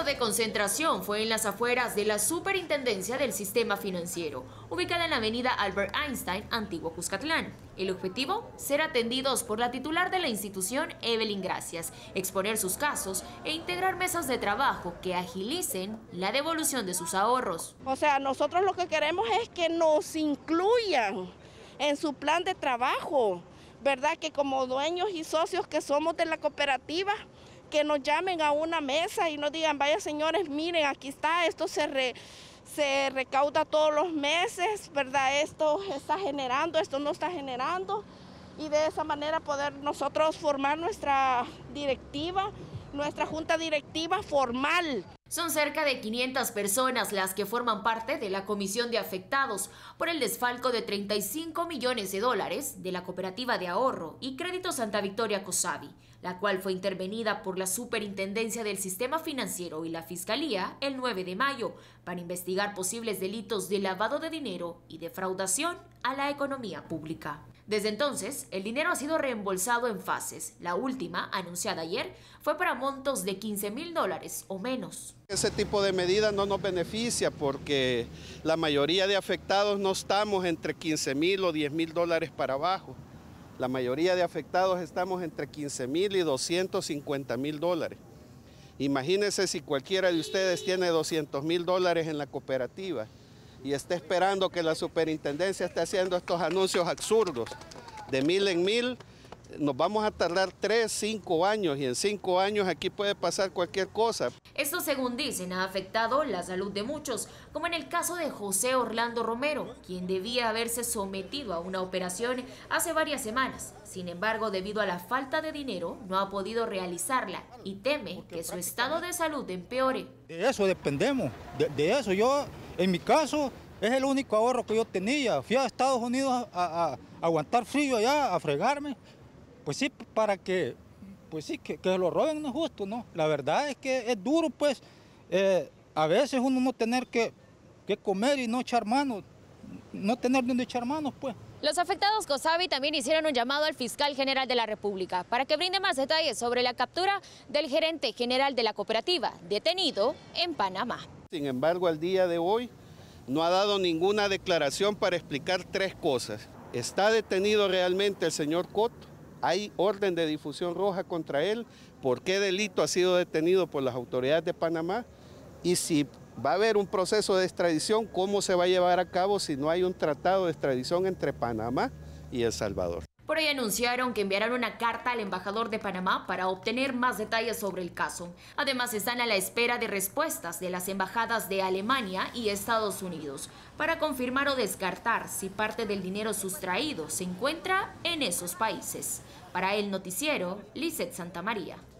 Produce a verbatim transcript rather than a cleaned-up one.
punto de concentración fue en las afueras de la Superintendencia del Sistema Financiero, ubicada en la avenida Albert Einstein, Antiguo Cuscatlán. El objetivo, ser atendidos por la titular de la institución, Evelyn Gracias, exponer sus casos e integrar mesas de trabajo que agilicen la devolución de sus ahorros. O sea, nosotros lo que queremos es que nos incluyan en su plan de trabajo, ¿verdad? Que como dueños y socios que somos de la cooperativa, que nos llamen a una mesa y nos digan, vaya señores, miren, aquí está, esto se, re, se recauda todos los meses, ¿verdad? Esto está generando, esto no está generando, y de esa manera poder nosotros formar nuestra directiva, nuestra junta directiva formal. Son cerca de quinientas personas las que forman parte de la Comisión de Afectados por el desfalco de treinta y cinco millones de dólares de la Cooperativa de Ahorro y Crédito Santa Victoria Cosavi, la cual fue intervenida por la Superintendencia del Sistema Financiero y la Fiscalía el nueve de mayo para investigar posibles delitos de lavado de dinero y defraudación a la economía pública. Desde entonces, el dinero ha sido reembolsado en fases. La última, anunciada ayer, fue para montos de quince mil dólares o menos. Ese tipo de medidas no nos beneficia porque la mayoría de afectados no estamos entre quince mil o diez mil dólares para abajo. La mayoría de afectados estamos entre quince mil y doscientos cincuenta mil dólares. Imagínense si cualquiera de ustedes tiene doscientos mil dólares en la cooperativa y está esperando que la superintendencia esté haciendo estos anuncios absurdos de mil en mil, nos vamos a tardar tres, cinco años y en cinco años aquí puede pasar cualquier cosa. Esto, según dicen, ha afectado la salud de muchos, como en el caso de José Orlando Romero, quien debía haberse sometido a una operación hace varias semanas. Sin embargo, debido a la falta de dinero, no ha podido realizarla y teme que su estado de salud empeore. De eso dependemos, de, de eso. Yo, en mi caso, es el único ahorro que yo tenía. Fui a Estados Unidos a, a, a aguantar frío allá, a fregarme. Pues sí, para que, pues sí, que, que lo roben no es justo, ¿no? La verdad es que es duro, pues, eh, a veces uno no tener que, que comer y no echar manos, no tener donde echar manos, pues. Los afectados Cosavi también hicieron un llamado al fiscal general de la República para que brinde más detalles sobre la captura del gerente general de la cooperativa, detenido en Panamá. Sin embargo, al día de hoy no ha dado ninguna declaración para explicar tres cosas. ¿Está detenido realmente el señor Coto? ¿Hay orden de difusión roja contra él? ¿Por qué delito ha sido detenido por las autoridades de Panamá? Y si va a haber un proceso de extradición, ¿cómo se va a llevar a cabo si no hay un tratado de extradición entre Panamá y El Salvador? Por ello anunciaron que enviarán una carta al embajador de Panamá para obtener más detalles sobre el caso. Además, están a la espera de respuestas de las embajadas de Alemania y Estados Unidos para confirmar o descartar si parte del dinero sustraído se encuentra en esos países. Para El Noticiero, Lizeth Santamaría.